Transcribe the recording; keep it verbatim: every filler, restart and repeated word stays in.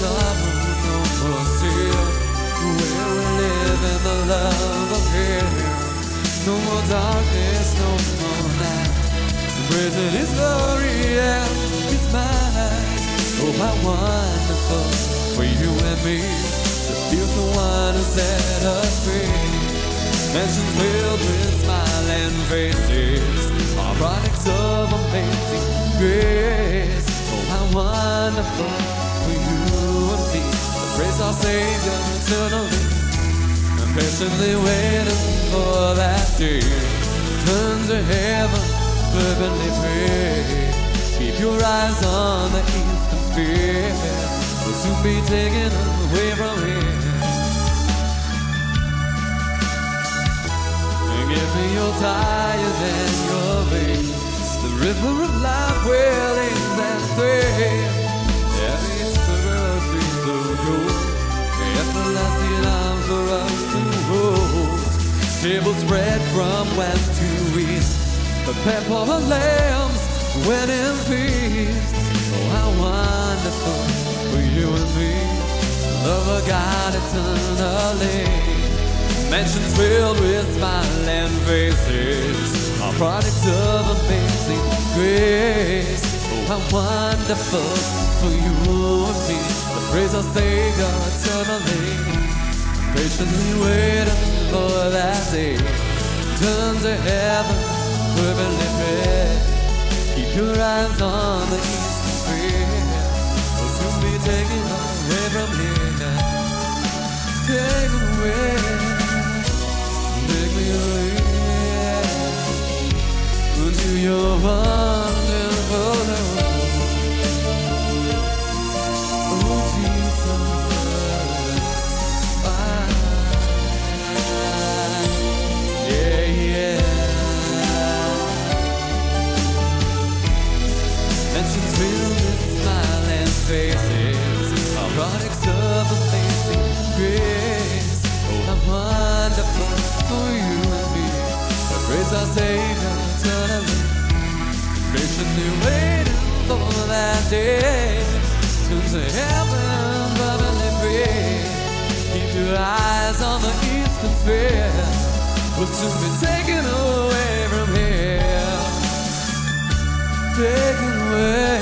sorrow, no more tears. Where we live in the love of Him. No more darkness, no more night. Praising His glory and His might. Oh, how wonderful for you and me to feel the one who set us free. Mansions filled with smiling faces are products of amazing grace. Oh, how wonderful for you and me to praise our Savior eternally, and patiently waiting for that day. Turn to heaven, fervently pray. Keep your eyes on the east and fear will soon be taken away from here. Give me your tires and your veins, the river of life welling that thread. Every spirit seems to go, the everlasting arms for us to hold. Tables spread from west to east, prepare for the lamb's wedding feast. Oh, how wonderful for you and me, love of God eternally. Mansions filled with smiling faces are products of amazing grace. Oh, how wonderful for you and me to praise our Savior eternally, patiently waiting for that day. Turn to heaven, fervently pray. Keep your eyes on the eastern sphere. We'll soon be taken away from here. Taken away. Take me away into your wonderful love. Oh, Jesus, I, yeah, yeah. Mansions filled with smiling faces are products of amazing grace. Oh, how wonderful for you and me to praise our Savior eternally, patiently waiting for that day. Turn to heaven, fervently pray. Keep your eyes on the eastern sphere. We'll soon be taken away from here. Taken away.